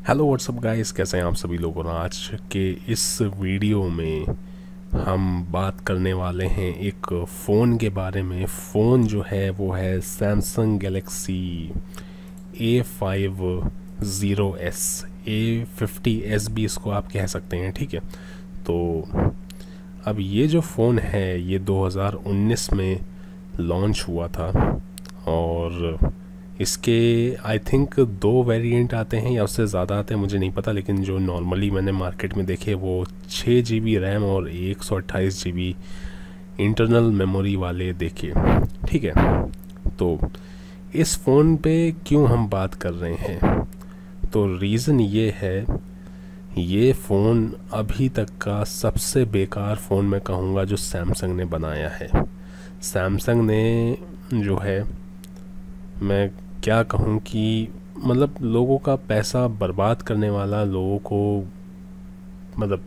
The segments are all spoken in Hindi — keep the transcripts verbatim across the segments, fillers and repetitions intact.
हेलो व्हाट्सअप गाइस, कैसे हैं आप सभी लोग। और आज के इस वीडियो में हम बात करने वाले हैं एक फ़ोन के बारे में। फ़ोन जो है वो है Samsung Galaxy A five zero S, A fifty S भी इसको आप कह सकते हैं। ठीक है, तो अब ये जो फ़ोन है ये दो हज़ार उन्नीस में लॉन्च हुआ था और इसके आई थिंक दो वेरिएंट आते हैं या उससे ज़्यादा आते हैं, मुझे नहीं पता, लेकिन जो नॉर्मली मैंने मार्केट में देखे वो छः जी बी रैम और एक सौ अट्ठाईस जी बी इंटरनल मेमोरी वाले देखे। ठीक है, तो इस फ़ोन पे क्यों हम बात कर रहे हैं, तो रीज़न ये है, ये फ़ोन अभी तक का सबसे बेकार फ़ोन मैं कहूँगा जो सैमसंग ने बनाया है। सैमसंग ने जो है, मैं क्या कहूँ कि मतलब लोगों का पैसा बर्बाद करने वाला, लोगों को मतलब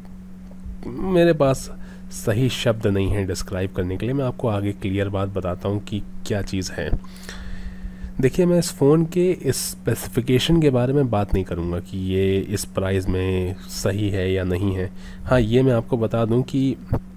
मेरे पास सही शब्द नहीं है डिस्क्राइब करने के लिए। मैं आपको आगे क्लियर बात बताता हूँ कि क्या चीज़ है। देखिए, मैं इस फ़ोन के इस स्पेसिफिकेशन के बारे में बात नहीं करूँगा कि ये इस प्राइस में सही है या नहीं है। हाँ, ये मैं आपको बता दूँ कि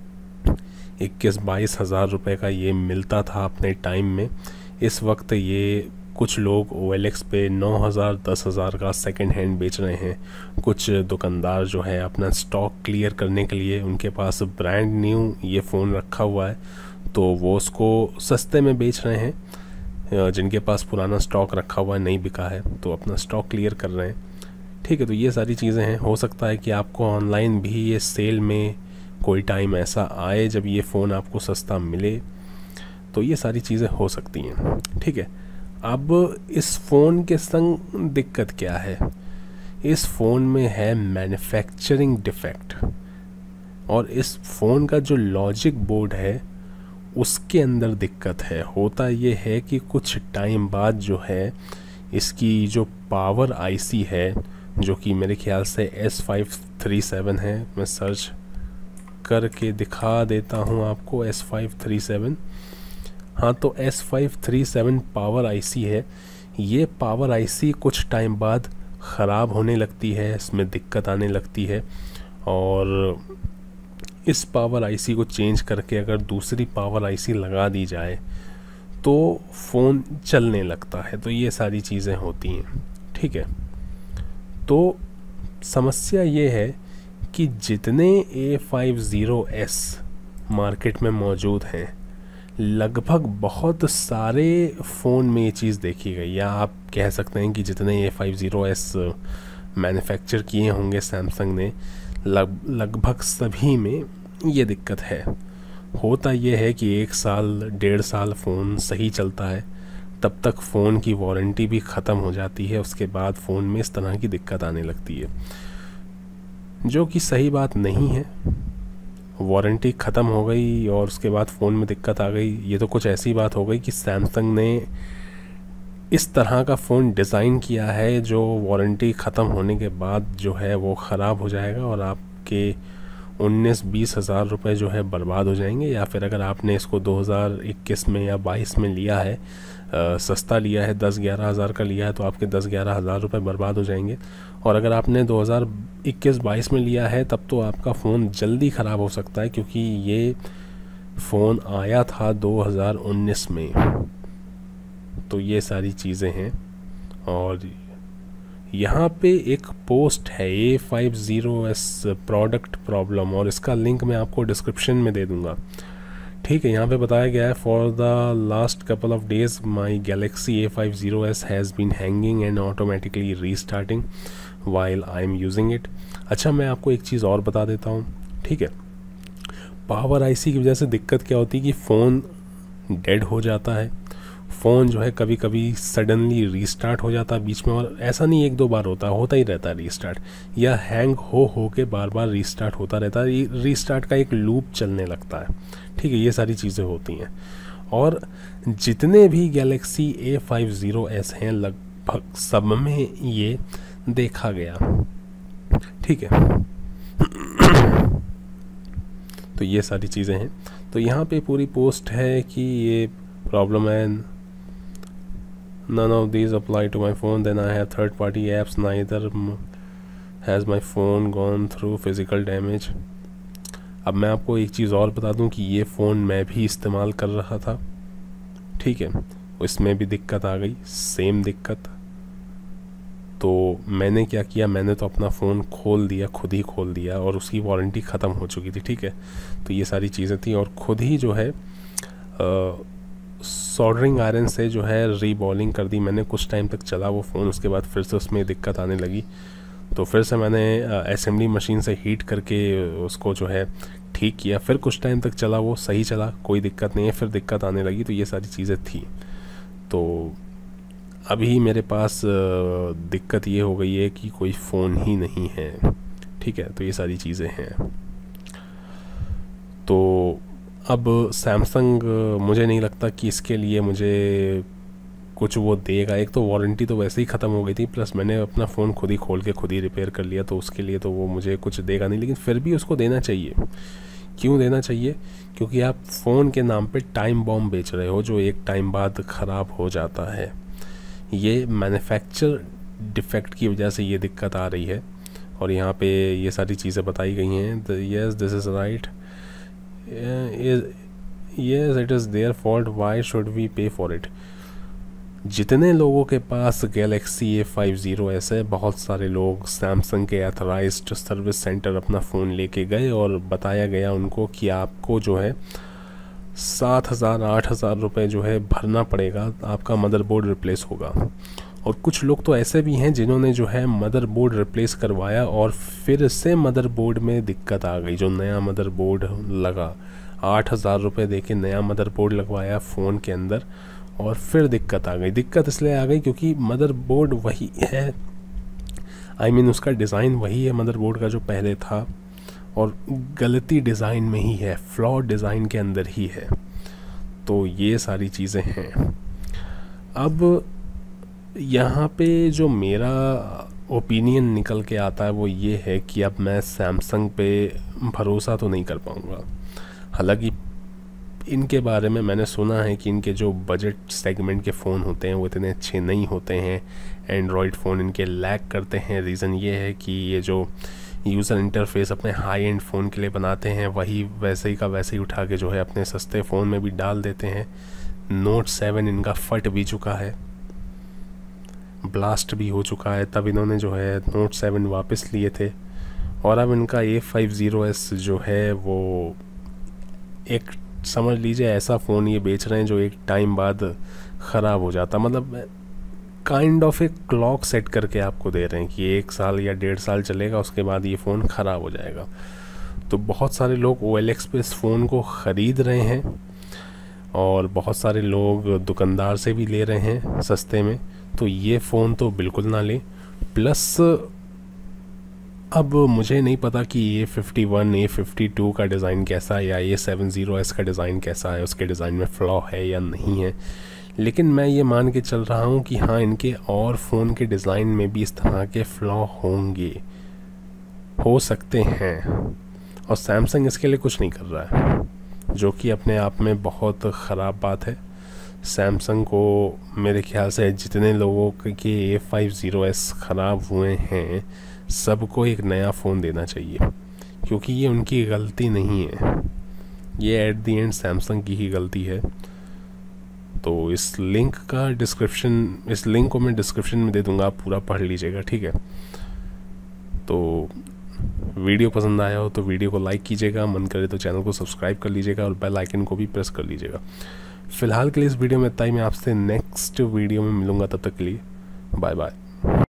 इक्कीस बाईस हज़ार रुपये का ये मिलता था अपने टाइम में। इस वक्त ये कुछ लोग ओ एल एक्स पे नौ हज़ार दस हज़ार का सेकंड हैंड बेच रहे हैं। कुछ दुकानदार जो है अपना स्टॉक क्लियर करने के लिए, उनके पास ब्रांड न्यू ये फ़ोन रखा हुआ है तो वो उसको सस्ते में बेच रहे हैं। जिनके पास पुराना स्टॉक रखा हुआ है, नहीं बिका है, तो अपना स्टॉक क्लियर कर रहे हैं। ठीक है, तो ये सारी चीज़ें हैं। हो सकता है कि आपको ऑनलाइन भी ये सेल में कोई टाइम ऐसा आए जब ये फ़ोन आपको सस्ता मिले, तो ये सारी चीज़ें हो सकती हैं। ठीक है, अब इस फ़ोन के संग दिक्कत क्या है। इस फ़ोन में है मैन्युफैक्चरिंग डिफेक्ट, और इस फ़ोन का जो लॉजिक बोर्ड है उसके अंदर दिक्कत है। होता ये है कि कुछ टाइम बाद जो है इसकी जो पावर आईसी है, जो कि मेरे ख्याल से एस फाइव थ्री सेवन है, मैं सर्च करके दिखा देता हूँ आपको। एस फाइव थ्री सेवन, हाँ, तो S five three seven power IC है। ये पावर आईसी कुछ टाइम बाद ख़राब होने लगती है, इसमें दिक्कत आने लगती है, और इस पावर आईसी को चेंज करके अगर दूसरी पावर आईसी लगा दी जाए तो फ़ोन चलने लगता है। तो ये सारी चीज़ें होती हैं। ठीक है, तो समस्या ये है कि जितने A five zero S market में मौजूद हैं, लगभग बहुत सारे फ़ोन में ये चीज़ देखी गई, या आप कह सकते हैं कि जितने A five zero S manufacture किए होंगे सैमसंग ने, लग लगभग सभी में ये दिक्कत है। होता ये है कि एक साल डेढ़ साल फ़ोन सही चलता है, तब तक फ़ोन की वारंटी भी ख़त्म हो जाती है, उसके बाद फ़ोन में इस तरह की दिक्कत आने लगती है, जो कि सही बात नहीं है। वारंटी ख़त्म हो गई और उसके बाद फ़ोन में दिक्कत आ गई, ये तो कुछ ऐसी बात हो गई कि सैमसंग ने इस तरह का फ़ोन डिज़ाइन किया है जो वारंटी ख़त्म होने के बाद जो है वो ख़राब हो जाएगा और आपके उन्नीस बीस हज़ार रुपये जो है बर्बाद हो जाएंगे। या फिर अगर आपने इसको दो हज़ार इक्कीस में या बाईस में लिया है, आ, सस्ता लिया है, दस ग्यारह हज़ार का लिया है, तो आपके दस ग्यारह हज़ार रुपये बर्बाद हो जाएंगे। और अगर आपने दो हज़ार इक्कीस बाईस में लिया है तब तो आपका फ़ोन जल्दी ख़राब हो सकता है, क्योंकि ये फ़ोन आया था दो हज़ार उन्नीस में। तो ये सारी चीज़ें हैं। और यहाँ पे एक पोस्ट है A five zero S product problem, और इसका लिंक मैं आपको डिस्क्रिप्शन में दे दूँगा। ठीक है, यहाँ पे बताया गया है, for the last couple of days my Galaxy A five zero S has been hanging and automatically restarting while I am using it. अच्छा, मैं आपको एक चीज़ और बता देता हूँ। ठीक है, पावर आईसी की वजह से दिक्कत क्या होती है कि फ़ोन डेड हो जाता है। फ़ोन जो है कभी कभी सडनली रीस्टार्ट हो जाता है बीच में, और ऐसा नहीं एक दो बार होता होता ही रहता है रीस्टार्ट, या हैंग हो हो के बार बार रीस्टार्ट होता रहता है। रीस्टार्ट का एक लूप चलने लगता है। ठीक है, ये सारी चीज़ें होती हैं। और जितने भी Galaxy A five zero S हैं लगभग सब में ये देखा गया। ठीक है, तो ये सारी चीज़ें हैं। तो यहाँ पे पूरी पोस्ट है कि ये प्रॉब्लम है none of these apply to my phone, then I have third party apps, neither has my phone gone through physical damage. अब मैं आपको एक चीज़ और बता दूं कि ये फ़ोन मैं भी इस्तेमाल कर रहा था, ठीक है, इसमें भी दिक्कत आ गई, सेम दिक्कत। तो मैंने क्या किया, मैंने तो अपना फ़ोन खोल दिया, खुद ही खोल दिया, और उसकी वारंटी ख़त्म हो चुकी थी, ठीक है। तो ये सारी चीज़ें थी, और खुद ही जो है सोल्डरिंग आयरन से जो है रीबॉलिंग कर दी मैंने। कुछ टाइम तक चला वो फ़ोन, उसके बाद फिर से उसमें दिक्कत आने लगी, तो फिर से मैंने असेंबली मशीन से हीट करके उसको जो है ठीक किया। फिर कुछ टाइम तक चला वो, सही चला, कोई दिक्कत नहीं है, फिर दिक्कत आने लगी। तो ये सारी चीज़ें थी। तो अभी मेरे पास दिक्कत ये हो गई है कि कोई फ़ोन ही नहीं है, ठीक है। तो ये सारी चीज़ें हैं। तो अब सैमसंग, मुझे नहीं लगता कि इसके लिए मुझे कुछ वो देगा। एक तो वारंटी तो वैसे ही ख़त्म हो गई थी, प्लस मैंने अपना फ़ोन खुद ही खोल के खुद ही रिपेयर कर लिया, तो उसके लिए तो वो मुझे कुछ देगा नहीं। लेकिन फिर भी उसको देना चाहिए। क्यों देना चाहिए? क्योंकि आप फ़ोन के नाम पे टाइम बॉम्ब बेच रहे हो, जो एक टाइम बाद ख़राब हो जाता है। ये मैन्युफैक्चर डिफेक्ट की वजह से ये दिक्कत आ रही है, और यहाँ पे ये सारी चीज़ें बताई गई हैं। Yes, this is right, yes it is their fault, why should we pay for it. जितने लोगों के पास गैलेक्सी ए फिफ्टी एस है, बहुत सारे लोग सैमसंग के ऑथराइज्ड सर्विस सेंटर अपना फ़ोन लेके गए, और बताया गया उनको कि आपको जो है सात हज़ार आठ हज़ार रुपये जो है भरना पड़ेगा, आपका मदरबोर्ड रिप्लेस होगा। और कुछ लोग तो ऐसे भी हैं जिन्होंने जो है मदरबोर्ड रिप्लेस करवाया, और फिर से मदरबोर्ड में दिक्कत आ गई। जो नया मदरबोर्ड लगा, आठ हज़ार रुपये दे के नया मदरबोर्ड लगवाया फ़ोन के अंदर, और फिर दिक्कत आ गई। दिक्कत इसलिए आ गई क्योंकि मदरबोर्ड वही है, आई I मीन mean, उसका डिज़ाइन वही है मदरबोर्ड का जो पहले था, और गलती डिज़ाइन में ही है, फ्लॉ डिज़ाइन के अंदर ही है। तो ये सारी चीज़ें हैं। अब यहाँ पे जो मेरा ओपिनियन निकल के आता है वो ये है कि अब मैं सैमसंग पे भरोसा तो नहीं कर पाऊँगा। हालांकि इनके बारे में मैंने सुना है कि इनके जो बजट सेगमेंट के फ़ोन होते हैं वो इतने अच्छे नहीं होते हैं, एंड्रॉयड फ़ोन इनके लैग करते हैं। रीज़न ये है कि ये जो यूज़र इंटरफेस अपने हाई एंड फ़ोन के लिए बनाते हैं, वही वैसे ही का वैसे ही उठा के जो है अपने सस्ते फ़ोन में भी डाल देते हैं। नोट सेवन इनका फट भी चुका है, ब्लास्ट भी हो चुका है, तब इन्होंने जो है नोट सेवन वापस लिए थे। और अब इनका ए फिफ्टी एस जो है वो एक, समझ लीजिए ऐसा फ़ोन ये बेच रहे हैं जो एक टाइम बाद ख़राब हो जाता। मतलब काइंड ऑफ एक क्लॉक सेट करके आपको दे रहे हैं कि एक साल या डेढ़ साल चलेगा, उसके बाद ये फ़ोन ख़राब हो जाएगा। तो बहुत सारे लोग ओ एल एक्स पे इस फ़ोन को ख़रीद रहे हैं, और बहुत सारे लोग दुकानदार से भी ले रहे हैं सस्ते में। तो ये फ़ोन तो बिल्कुल ना लें। प्लस अब मुझे नहीं पता कि A fifty one, A fifty two का डिज़ाइन कैसा है, या ए सेवेंटी एस का डिज़ाइन कैसा है, उसके डिज़ाइन में फ्लॉ है या नहीं है। लेकिन मैं ये मान के चल रहा हूँ कि हाँ, इनके और फ़ोन के डिज़ाइन में भी इस तरह के फ्लॉ होंगे, हो सकते हैं, और सैमसंग इसके लिए कुछ नहीं कर रहा है, जो कि अपने आप में बहुत ख़राब बात है। सैमसंग को मेरे ख्याल से जितने लोगों के ए फिफ्टी एस ख़राब हुए हैं, सबको एक नया फ़ोन देना चाहिए, क्योंकि ये उनकी गलती नहीं है, ये एट दी एंड सैमसंग की ही गलती है। तो इस लिंक का डिस्क्रिप्शन इस लिंक को मैं डिस्क्रिप्शन में दे दूंगा, आप पूरा पढ़ लीजिएगा, ठीक है। तो वीडियो पसंद आया हो तो वीडियो को लाइक कीजिएगा, मन करे तो चैनल को सब्सक्राइब कर लीजिएगा, और बेल आइकन को भी प्रेस कर लीजिएगा। फ़िलहाल के लिए इस वीडियो में इतना ही। मैं आपसे नेक्स्ट वीडियो में मिलूँगा, तब तक के लिए बाय बाय।